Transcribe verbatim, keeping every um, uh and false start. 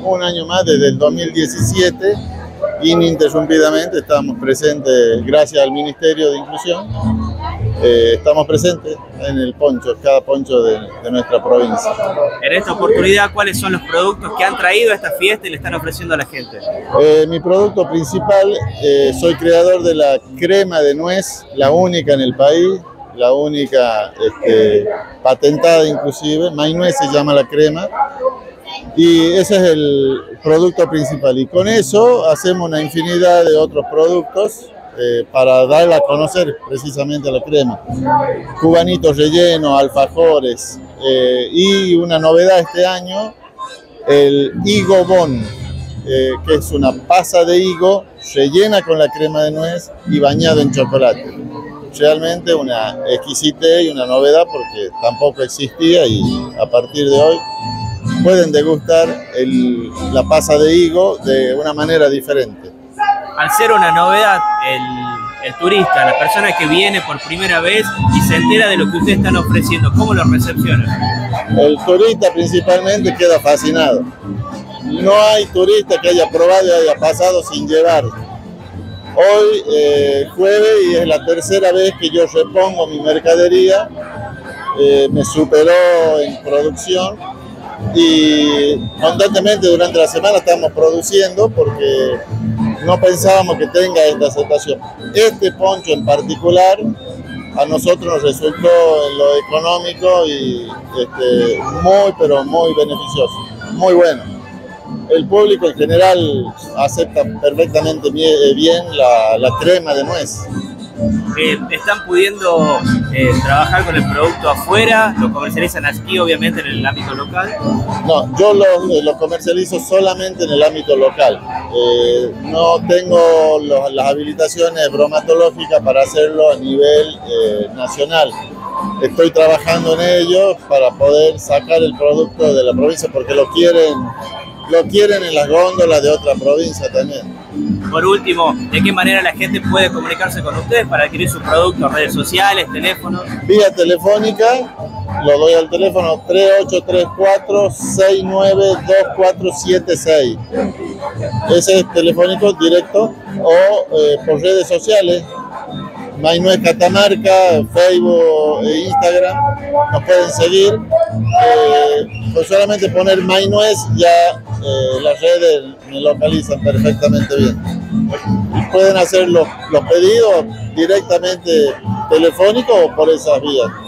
un año más, desde el dos mil diecisiete, ininterrumpidamente estamos presentes, gracias al Ministerio de Inclusión, eh, estamos presentes en el poncho, cada poncho de, de nuestra provincia. En esta oportunidad, ¿cuáles son los productos que han traído a esta fiesta y le están ofreciendo a la gente? Eh, mi producto principal, eh, soy creador de la crema de nuez, la única en el país, la única este, patentada inclusive, Maynuez se llama la crema, y ese es el producto principal. Y con eso hacemos una infinidad de otros productos eh, para darla a conocer precisamente a la crema. Cubanitos rellenos, alfajores, eh, y una novedad este año, el Higo Bon, eh, que es una pasa de higo rellena con la crema de nuez y bañado en chocolate. Realmente una exquisitez y una novedad porque tampoco existía, y a partir de hoy pueden degustar el, la pasa de higo de una manera diferente. Al ser una novedad, el, el turista, la persona que viene por primera vez y se entera de lo que ustedes están ofreciendo, ¿cómo lo recepciona? El turista principalmente queda fascinado. No hay turista que haya probado y haya pasado sin llevar. Hoy eh, jueves y es la tercera vez que yo repongo mi mercadería, eh, me superó en producción y constantemente durante la semana estamos produciendo porque no pensábamos que tenga esta aceptación. Este poncho en particular a nosotros nos resultó en lo económico y este, muy pero muy beneficioso, muy bueno. El público en general acepta perfectamente bien la, la crema de nuez. Eh, ¿Están pudiendo eh, trabajar con el producto afuera? ¿Lo comercializan aquí, obviamente, en el ámbito local? No, yo lo, lo comercializo solamente en el ámbito local. Eh, no tengo los, las habilitaciones bromatológicas para hacerlo a nivel eh, nacional. Estoy trabajando en ello para poder sacar el producto de la provincia porque lo quieren, lo quieren en las góndolas de otra provincia también. Por último, ¿de qué manera la gente puede comunicarse con ustedes para adquirir sus productos, redes sociales, teléfonos? Vía telefónica, lo doy al teléfono tres ocho tres cuatro, seis nueve dos cuatro siete seis. Ese es telefónico directo o eh, por redes sociales. Maynuez Catamarca, Facebook e Instagram, nos pueden seguir. Eh, con solamente poner Maynuez ya eh, las redes me localizan perfectamente bien. Pueden hacer los, los pedidos directamente telefónicos o por esas vías.